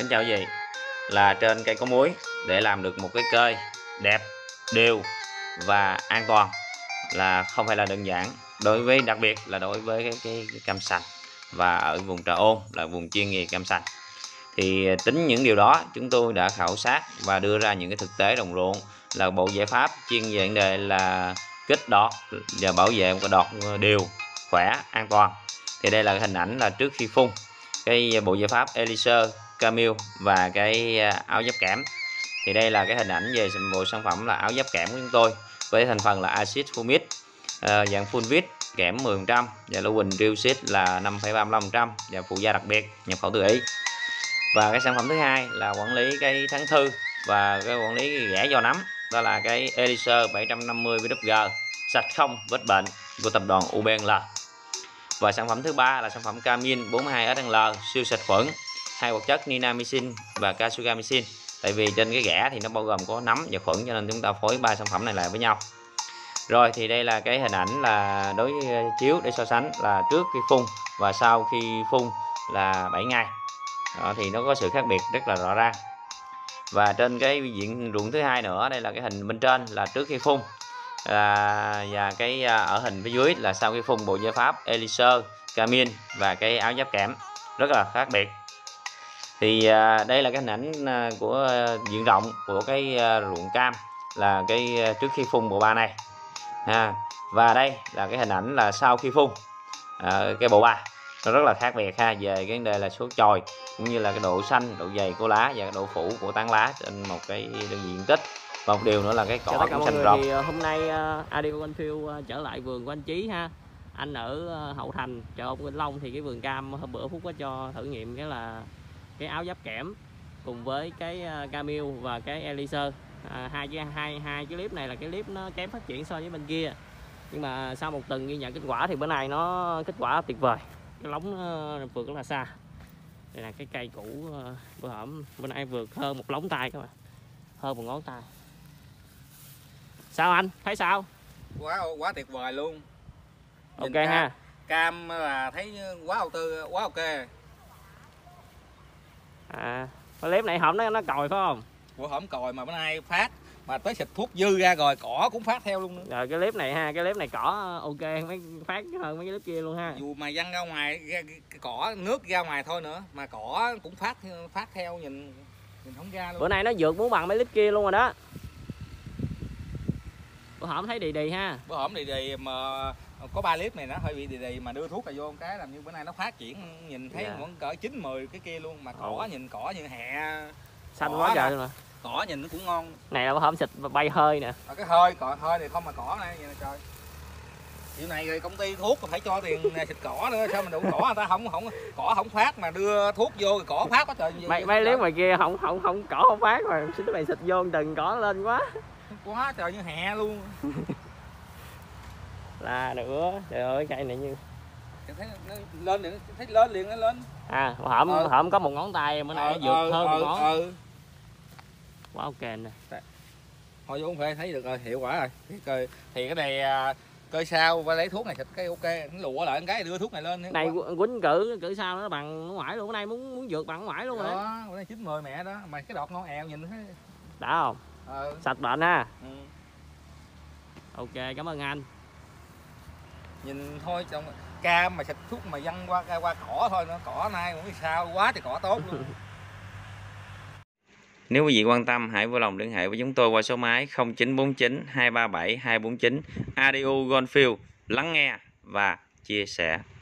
Kính chào quý vị. Là trên cây có muối để làm được một cái cây đẹp, đều và an toàn là không phải là đơn giản. Đặc biệt là đối với cái cam sành, và ở vùng Trà Ôn là vùng chuyên nghiệp cam sành. Thì tính những điều đó, chúng tôi đã khảo sát và đưa ra những cái thực tế đồng ruộng là bộ giải pháp chuyên về vấn đề là kích đọt và bảo vệ một cái đọt đều, khỏe, an toàn. Thì đây là cái hình ảnh là trước khi phun cái bộ giải pháp Elixir, Camil và cái áo giáp kẽm. Thì đây là cái hình ảnh về bộ sản phẩm là áo giáp kẽm của chúng tôi, với thành phần là axit humic dạng full vit kẽm 10% và lưu huỳnh trioxit là 5,35% và phụ gia đặc biệt nhập khẩu từ Ý. Và cái sản phẩm thứ hai là quản lý cái thắng thư và cái quản lý ghẻ do nấm, đó là cái Elixir 750 VWG sạch không vết bệnh của tập đoàn UBL. Và sản phẩm thứ ba là sản phẩm Camin 42SL siêu sạch khuẩn, hai hoạt chất Ninamycin và Casugamycin. Tại vì trên cái ghẻ thì nó bao gồm có nấm và khuẩn, cho nên chúng ta phối ba sản phẩm này lại với nhau. Rồi thì đây là cái hình ảnh là đối chiếu để so sánh là trước khi phun và sau khi phun là 7 ngày. Đó, thì nó có sự khác biệt rất là rõ ràng. Và trên cái diện ruộng thứ hai nữa, đây là cái hình bên trên là trước khi phun và cái ở hình phía dưới là sau khi phun bộ giải pháp Elixir, Camin và cái áo giáp kẽm, rất là khác biệt. Thì đây là cái hình ảnh của diện rộng của cái ruộng cam là cái trước khi phun bộ ba này và đây là cái hình ảnh là sau khi phun cái bộ ba. Nó rất là khác biệt về cái vấn đề là số chồi cũng như là cái độ xanh, độ dày của lá và cái độ phủ của tán lá trên một cái đơn vị diện tích. Và một điều nữa là cái cỏ cũng xanh rộng. Thì hôm nay ADO Greenfield trở lại vườn của anh Chí ha. Anh ở Hậu Thành, chợ ông Vĩnh Long. Thì cái vườn cam hôm bữa Phúc có cho thử nghiệm cái là cái áo giáp kẽm cùng với cái Camil và cái Elixir. Hai cái clip này là cái clip nó kém phát triển so với bên kia, nhưng mà sau một tuần ghi nhận kết quả thì bữa nay nó kết quả tuyệt vời. Cái lóng nó vượt rất là xa. Đây là cái cây cũ bữa hổm bữa nay vượt hơn một lóng tay các bạn, hơn một ngón tay. Sao anh thấy sao? Quá tuyệt vời luôn. Ok ha. Cam là thấy quá đầu tư, quá ok. Cái clip này hổm nó còi phải không? Bữa hổm còi mà bữa nay phát, mà tới xịt thuốc dư ra rồi cỏ cũng phát theo luôn nữa. Rồi cái clip này ha, cái clip này cỏ ok, mấy phát hơn mấy cái clip kia luôn ha. Dù mà văng ra ngoài cỏ nước ra ngoài thôi nữa mà cỏ cũng phát theo, nhìn không ra luôn. Bữa nay nó vượt muốn bằng mấy clip kia luôn rồi đó. Bữa hổm thấy đì ha. Bữa hổm đì mà có 3 clip này nó hơi bị đì mà đưa thuốc là vô cái làm như bữa nay nó phát triển, nhìn thấy vẫn cỡ 9-10 cái kia luôn, mà cỏ nhìn cỏ như hẹ xanh quá trời luôn rồi. Cỏ nhìn nó cũng ngon. Này là bữa hổm xịt bay hơi nè. Cái hơi thì không, mà cỏ này vậy trời. Điều này rồi công ty thuốc phải cho tiền xịt cỏ nữa, sao mình đủ cỏ người ta cỏ không phát mà đưa thuốc vô rồi cỏ phát quá trời. Mấy clip ngoài kia không cỏ không phát mà xịt mày xịt vô từng cỏ lên quá trời như hẹ luôn. Là nữa, trời ơi cây này như thấy nó lên liền, thấy lên liền nó lên. Hổm có một ngón tay, bữa nay vượt hơn một ngón. Quá ok nè. Thôi vô phải thấy được rồi, hiệu quả rồi. Thì cái này coi sao và lấy thuốc này xịt cái ok, nó lụa lại cái đưa thuốc này lên. Này quýnh cử sao nó bằng ngoại luôn, bữa nay muốn vượt bằng ngoại luôn rồi đó. Bữa nay 9-10 mẹ đó, mà cái đọt ngon èo nhìn thấy đã không? Sạch bệnh ha. Ok, cảm ơn anh. Nhìn thôi trong cam mà xịt thuốc mà văng qua cỏ thôi nữa, cỏ nay cũng sao quá thì cỏ tốt luôn. Nếu quý vị quan tâm hãy vui lòng liên hệ với chúng tôi qua số máy 0949 237 249. ADO Greenfield lắng nghe và chia sẻ.